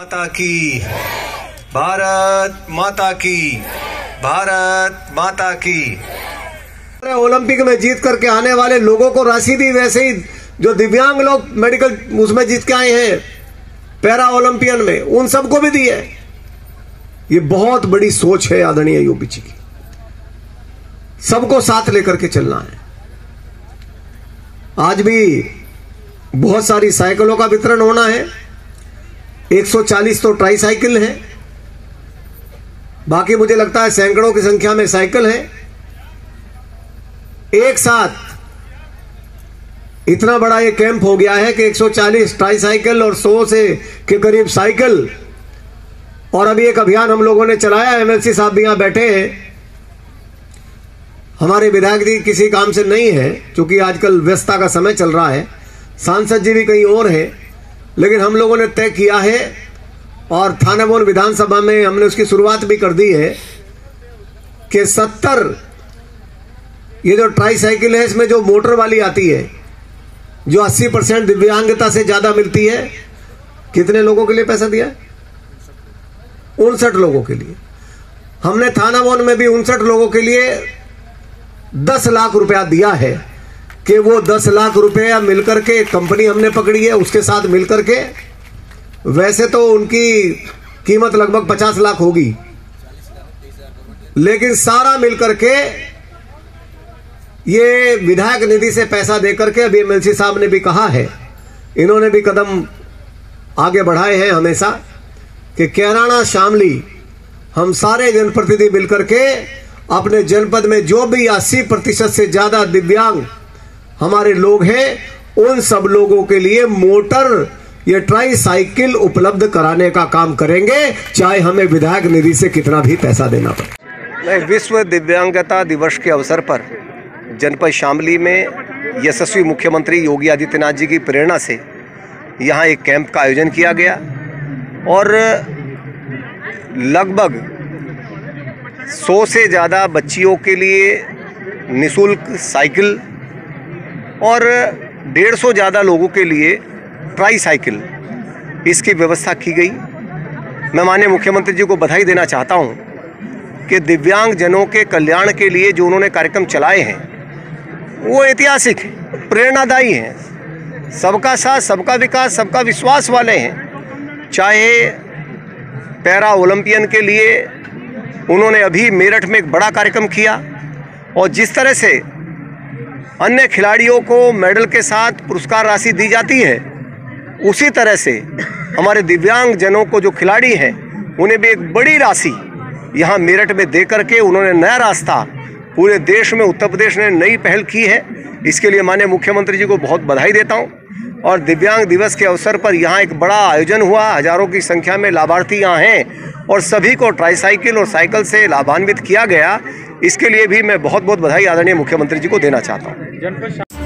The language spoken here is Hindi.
माता की, भारत माता की, भारत माता की। ओलंपिक में जीत करके आने वाले लोगों को राशि दी, वैसे ही जो दिव्यांग लोग मेडिकल उसमें जीत के आए हैं पैरा ओलंपियन में, उन सबको भी दी है। ये बहुत बड़ी सोच है आदरणीय योगी जी की। सबको साथ लेकर के चलना है। आज भी बहुत सारी साइकिलों का वितरण होना है। 140 तो ट्राई साइकिल है, बाकी मुझे लगता है सैकड़ों की संख्या में साइकिल है। एक साथ इतना बड़ा ये कैंप हो गया है कि 140 ट्राई साइकिल और 100 से के करीब साइकिल। और अभी एक अभियान हम लोगों ने चलाया, एमएलसी साहब भी यहां बैठे हैं। हमारे विधायक जी किसी काम से नहीं है, क्योंकि आजकल व्यस्तता का समय चल रहा है। सांसद जी भी कहीं और है, लेकिन हम लोगों ने तय किया है और थानाबोन विधानसभा में हमने उसकी शुरुआत भी कर दी है कि 70 ये जो ट्राई साइकिल है, इसमें जो मोटर वाली आती है, जो 80% दिव्यांगता से ज्यादा मिलती है। कितने लोगों के लिए पैसा दिया है? 59 लोगों के लिए। हमने थानाबोन में भी 59 लोगों के लिए 10 लाख रुपया दिया है कि वो 10 लाख रुपया मिलकर के, कंपनी हमने पकड़ी है उसके साथ मिलकर के, वैसे तो उनकी कीमत लगभग 50 लाख होगी, लेकिन सारा मिलकर के ये विधायक निधि से पैसा देकर के, अभी एमएलसी साहब ने भी कहा है, इन्होंने भी कदम आगे बढ़ाए हैं हमेशा कि कैराना शामली हम सारे जनप्रतिनिधि मिलकर के अपने जनपद में जो भी 80% से ज्यादा दिव्यांग हमारे लोग हैं, उन सब लोगों के लिए मोटर ये ट्राई साइकिल उपलब्ध कराने का काम करेंगे, चाहे हमें विधायक निधि से कितना भी पैसा देना पड़े। विश्व दिव्यांगता दिवस के अवसर पर जनपद शामली में यशस्वी मुख्यमंत्री योगी आदित्यनाथ जी की प्रेरणा से यहाँ एक कैंप का आयोजन किया गया और लगभग 100 से ज़्यादा बच्चियों के लिए निःशुल्क साइकिल और 150 ज़्यादा लोगों के लिए ट्राई साइकिल इसकी व्यवस्था की गई। मैं माननीय मुख्यमंत्री जी को बधाई देना चाहता हूं कि दिव्यांग जनों के कल्याण के लिए जो उन्होंने कार्यक्रम चलाए हैं वो ऐतिहासिक हैं, प्रेरणादायी हैं, सबका साथ सबका विकास सबका विश्वास वाले हैं। चाहे पैरा ओलंपियन के लिए उन्होंने अभी मेरठ में एक बड़ा कार्यक्रम किया और जिस तरह से अन्य खिलाड़ियों को मेडल के साथ पुरस्कार राशि दी जाती है, उसी तरह से हमारे दिव्यांग जनों को जो खिलाड़ी हैं उन्हें भी एक बड़ी राशि यहाँ मेरठ में दे करके उन्होंने नया रास्ता पूरे देश में, उत्तर प्रदेश ने नई पहल की है। इसके लिए माननीय मुख्यमंत्री जी को बहुत बधाई देता हूँ। और दिव्यांग दिवस के अवसर पर यहाँ एक बड़ा आयोजन हुआ, हजारों की संख्या में लाभार्थी यहाँ हैं और सभी को ट्राईसाइकिल और साइकिल से लाभान्वित किया गया। इसके लिए भी मैं बहुत बहुत बधाई आदरणीय मुख्यमंत्री जी को देना चाहता हूँ।